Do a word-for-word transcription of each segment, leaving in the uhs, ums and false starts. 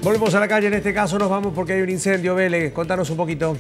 Volvemos a la calle, en este caso nos vamos porque hay un incendio. Vélez, contanos un poquito.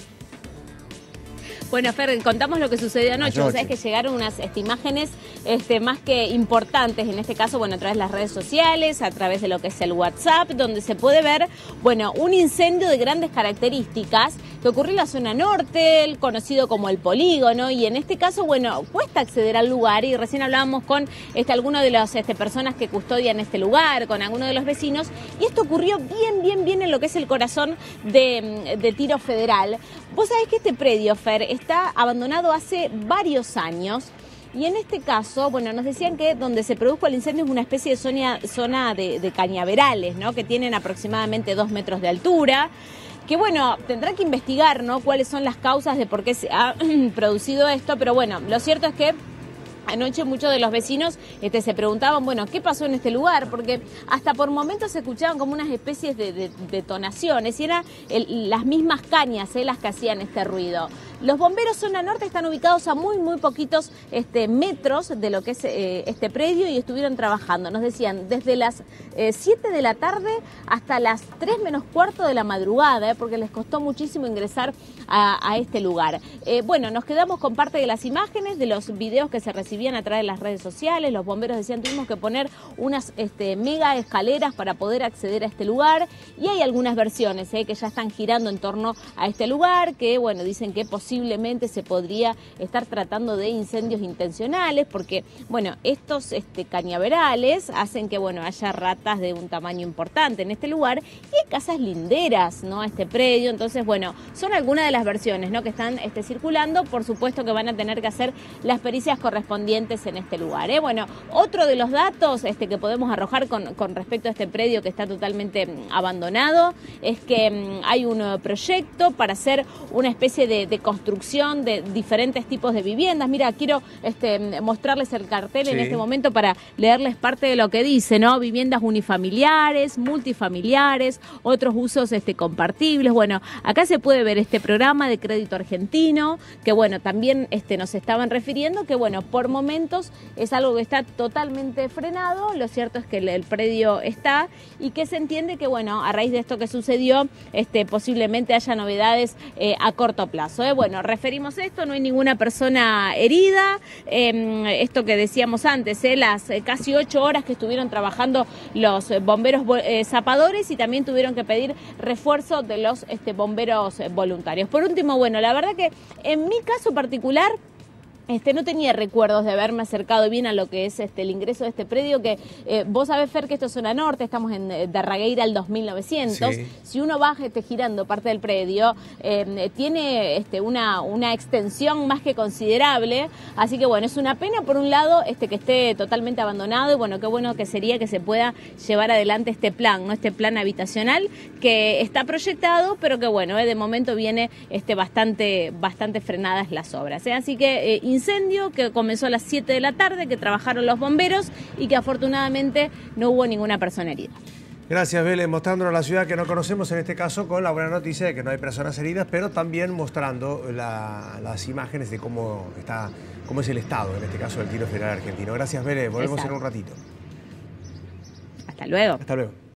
Bueno, Fer, contamos lo que sucedió anoche. Vos sabés que llegaron unas este, imágenes este, más que importantes, en este caso, bueno, a través de las redes sociales, a través de lo que es el WhatsApp, donde se puede ver, bueno, un incendio de grandes características que ocurrió en la zona norte, el conocido como el polígono, y en este caso, bueno, cuesta acceder al lugar, y recién hablábamos con este, algunas de las este, personas que custodian este lugar, con algunos de los vecinos, y esto ocurrió bien, bien, bien en lo que es el corazón de, de Tiro Federal. Vos sabés que este predio, Fer, está abandonado hace varios años. Y en este caso, bueno, nos decían que donde se produjo el incendio es una especie de zona, zona de, de cañaverales, ¿no? Que tienen aproximadamente dos metros de altura. Que bueno, tendrá que investigar, ¿no? Cuáles son las causas de por qué se ha producido esto. Pero bueno, lo cierto es que anoche muchos de los vecinos este, se preguntaban, bueno, ¿qué pasó en este lugar? Porque hasta por momentos se escuchaban como unas especies de, de, de detonaciones y eran el, las mismas cañas eh, las que hacían este ruido. Los bomberos zona norte están ubicados a muy, muy poquitos este, metros de lo que es eh, este predio y estuvieron trabajando. Nos decían desde las eh, siete de la tarde hasta las tres menos cuarto de la madrugada, eh, porque les costó muchísimo ingresar a, a este lugar. Eh, bueno, nos quedamos con parte de las imágenes, de los videos que se recibían a través de las redes sociales. Los bomberos decían tuvimos que poner unas este, mega escaleras para poder acceder a este lugar y hay algunas versiones eh, que ya están girando en torno a este lugar, que bueno, dicen que posiblemente Posiblemente se podría estar tratando de incendios intencionales porque, bueno, estos este, cañaverales hacen que, bueno, haya ratas de un tamaño importante en este lugar y hay casas linderas, ¿no? A este predio. Entonces, bueno, son algunas de las versiones, ¿no? Que están este, circulando. Por supuesto que van a tener que hacer las pericias correspondientes en este lugar, ¿eh? Bueno, otro de los datos este, que podemos arrojar con, con respecto a este predio que está totalmente abandonado es que um, hay un uh, proyecto para hacer una especie de, de construcción construcción de diferentes tipos de viviendas. Mira, quiero este, mostrarles el cartel sí. en este momento para leerles parte de lo que dice, ¿no? Viviendas unifamiliares, multifamiliares, otros usos este, compartibles. Bueno, acá se puede ver este programa de crédito argentino, que bueno, también este, nos estaban refiriendo que bueno, por momentos es algo que está totalmente frenado. Lo cierto es que el, el predio está y que se entiende que bueno, a raíz de esto que sucedió, este, posiblemente haya novedades eh, a corto plazo, ¿eh? Bueno, referimos esto, no hay ninguna persona herida, eh, esto que decíamos antes, eh, las eh, casi ocho horas que estuvieron trabajando los eh, bomberos eh, zapadores y también tuvieron que pedir refuerzo de los este, bomberos eh, voluntarios. Por último, bueno, la verdad que en mi caso particular, Este, no tenía recuerdos de haberme acercado bien a lo que es este, el ingreso de este predio, que eh, vos sabés, Fer, que esto es zona norte, estamos en eh, Darregueira al dos mil novecientos. Sí. Si uno va este, girando parte del predio, eh, tiene este, una, una extensión más que considerable, así que bueno, es una pena por un lado este, que esté totalmente abandonado y bueno, qué bueno que sería que se pueda llevar adelante este plan, ¿no? Este plan habitacional que está proyectado, pero que bueno, eh, de momento viene este, bastante, bastante frenadas las obras, ¿eh? Así que eh, incendio que comenzó a las siete de la tarde, que trabajaron los bomberos y que afortunadamente no hubo ninguna persona herida. Gracias, Vélez, mostrándonos la ciudad que no conocemos en este caso con la buena noticia de que no hay personas heridas, pero también mostrando la, las imágenes de cómo está, cómo es el estado, en este caso del Tiro Federal argentino. Gracias, Vélez, volvemos Exacto. en un ratito. Hasta luego. Hasta luego.